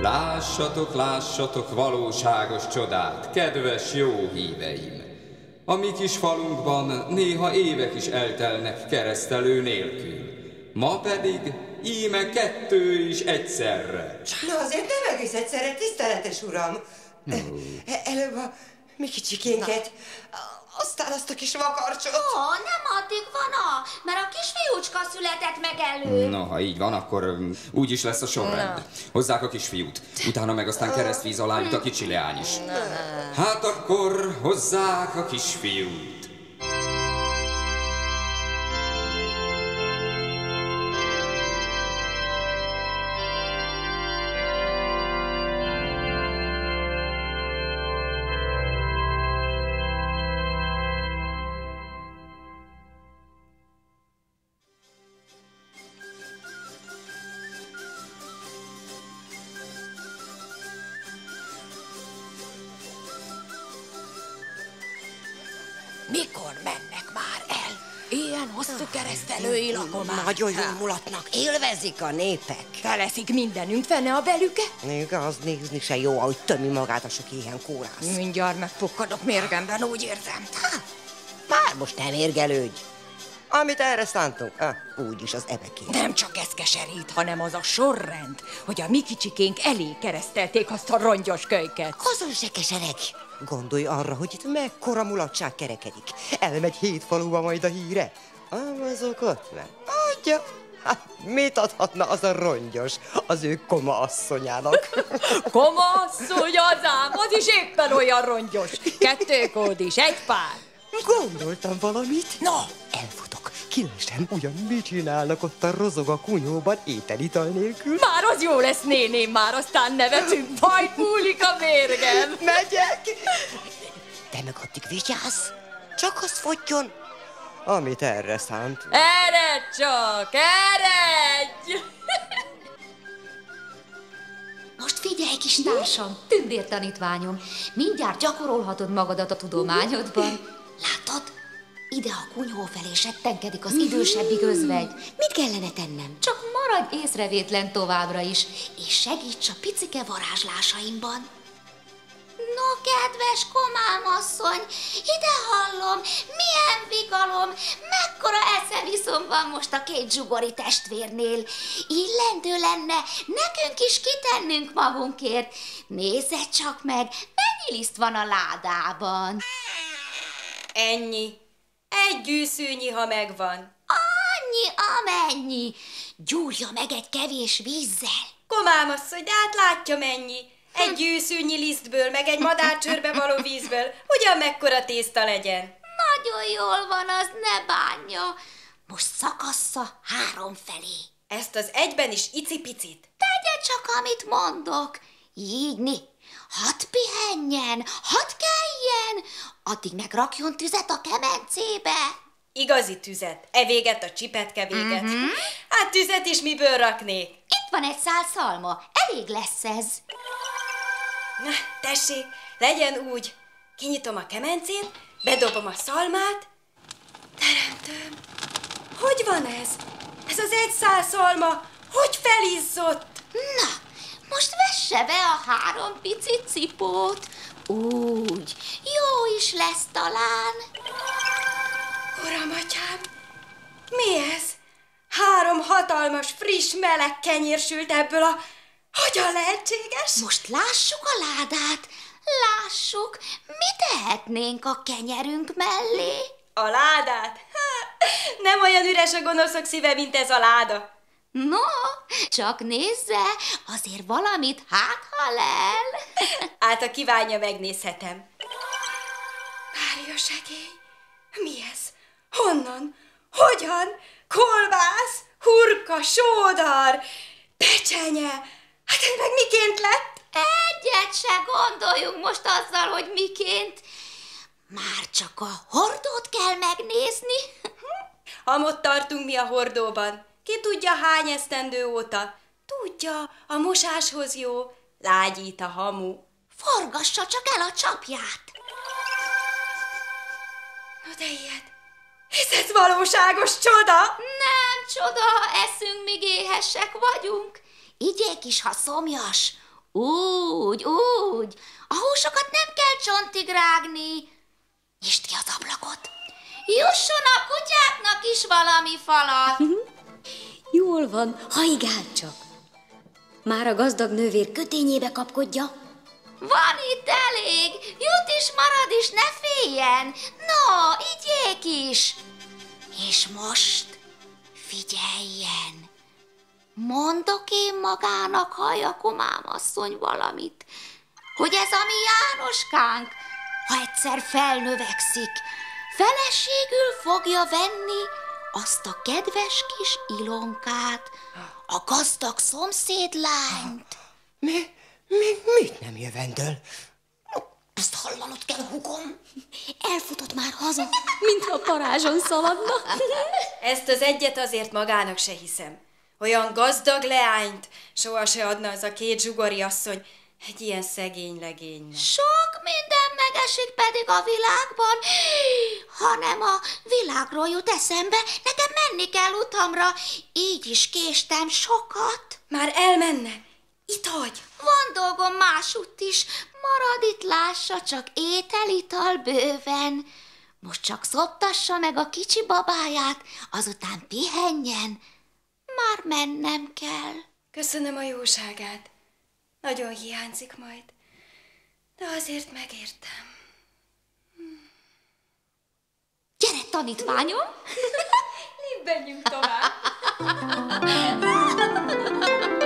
Lássatok, lássatok valóságos csodát, kedves jó híveim! A mi kis falunkban néha évek is eltelnek keresztelő nélkül. Ma pedig íme 2 is egyszerre. Na azért nem egész egyszerre, tiszteletes uram. Előbb a mi kicsikénket, aztán azt a kis vakarcsot. Nem addig van mert a kisfiúcska született meg előbb. No, ha így van, akkor úgy is lesz a sorrend. Hozzák a kisfiút, utána meg aztán keresztvíz alá jut a kicsi leány is. Hát akkor hozzák a kisfiút. Mikor mennek már el? Ilyen hosszú keresztelői lakomák. Nagyon jól mulatnak, élvezik a népek. Teleszik mindenünk, fene a belüke? Igaz, nézni se jó, ahogy tömi magát a sok éhen kórász. Mindjárt megpukkadok mérgemben, úgy érzem. Már most nem érgelődj. Amit erre szántunk, úgyis az ebeké. Nem csak ez keserít, hanem az a sorrend, hogy a mi kicsikénk elé keresztelték azt a rongyos kölyket. Azon se kesereg. Gondolj arra, hogy itt mekkora mulatság kerekedik. Elmegy 7 faluba majd a híre. Azok ott meg. Adja. Hát, mit adhatna az a rongyos az ő koma asszonyának? Koma asszony azám, az is éppen olyan rongyos. 2 kód is, 1 pár. Gondoltam valamit. No, elfutok. Kilesem, ugyan mit csinálnak ott a rozog a kunyhóban ételital nélkül? már az jó lesz, néném, már aztán nevetünk, majd múlik a mérgem. Megyek! Te meg addig vigyázz, csak az fogjon, amit erre szánt. Eredj csak, eredj! Most figyelj, kis társam, tündértanítványom, mindjárt gyakorolhatod magadat a tudományodban. Látod? Ide a kunyhó felé settenkedik az idősebbik özvegy. Mit kellene tennem? Csak maradj észrevétlen továbbra is, és segíts a picike varázslásaimban. No, kedves komám asszony, ide hallom, milyen vigalom, mekkora eszeviszom van most a 2 zsugori testvérnél. Illendő lenne nekünk is kitennünk magunkért. Nézze csak meg, mennyi liszt van a ládában. Ennyi. 1 gyűszűnyi, ha megvan. Annyi, amennyi. Gyúrja meg egy kevés vízzel. Komám asszony, de hát látja mennyi. 1 gyűszűnyi lisztből, meg egy madárcsőrbe való vízből. Ugyan mekkora tészta legyen? Nagyon jól van, az ne bánja. Most szakassza 3 felé. Ezt az egyben is icipicit. Tegye csak, amit mondok. Így, hadd pihenjen, hadd keljen, addig meg rakjon tüzet a kemencébe. Igazi tüzet. Véget a csipetke véget. Hát tüzet is miből raknék? Itt van egy szál szalma, elég lesz ez. Na, tessék, legyen úgy. Kinyitom a kemencét, bedobom a szalmát. Teremtőm, hogy van ez? Ez az 1 szál szalma, hogy felizzott? Na, most vesse be a 3 pici cipót. Úgy, jó is lesz talán. Uram, atyám, mi ez? 3 hatalmas, friss, meleg kenyér sült ebből a... Hogyan lehetséges? Most lássuk a ládát, lássuk, mi tehetnénk a kenyerünk mellé. A ládát? Nem olyan üres a gonoszok szíve, mint ez a láda. No, csak nézze, azért valamit ha lel. Hát, ha kívánja, megnézhetem. Mária segély, mi ez? Honnan? Hogyan? Kolbász, hurka, sódar, pecsenye. Hát ez meg miként lett? Egyet se gondoljunk most azzal, hogy miként. Már csak a hordót kell megnézni. Amott tartunk mi a hordóban. Ki tudja hány esztendő óta. Tudja, a mosáshoz jó, lágyít a hamu. Forgassa csak el a csapját. No de ilyet, hisz ez valóságos csoda. Nem csoda, ha eszünk, míg éhesek vagyunk. Igyék is, ha szomjas. Úgy. A húsokat nem kell csontig rágni. Nyisd ki az ablakot. Jusson a kutyáknak is valami falat. Jól van, hajgál csak. Már a gazdag nővér kötényébe kapkodja. Van itt elég. Jut is, marad is, ne féljen. No, igyék is. És most figyeljen. Mondok én magának, Hajakomám asszony, valamit, hogy ez a mi Jánoskánk, ha egyszer felnövekszik, feleségül fogja venni azt a kedves kis Ilonkát, a gazdag szomszédlányt. Mit nem jövendől? Ezt hallanod kell, hugom. Elfutott már haza, mintha parázson szaladna. Ezt az egyet azért magának se hiszem. Olyan gazdag leányt soha se adna az a két zsugori asszony egy ilyen szegény legénynek. Sok minden megesik pedig a világban, hanem a világról jut eszembe, nekem menni kell utamra, így is késtem sokat. Már elmenne? Itt hagy! Van dolgom másutt is, marad itt, lássa, csak étel-ital bőven. Most csak szoptassa meg a kicsi babáját, azután pihenjen, már mennem kell. Köszönöm a jóságát. Nagyon hiányzik majd, de azért megértem. Gyere, tanítványom! Lépbenjünk tovább!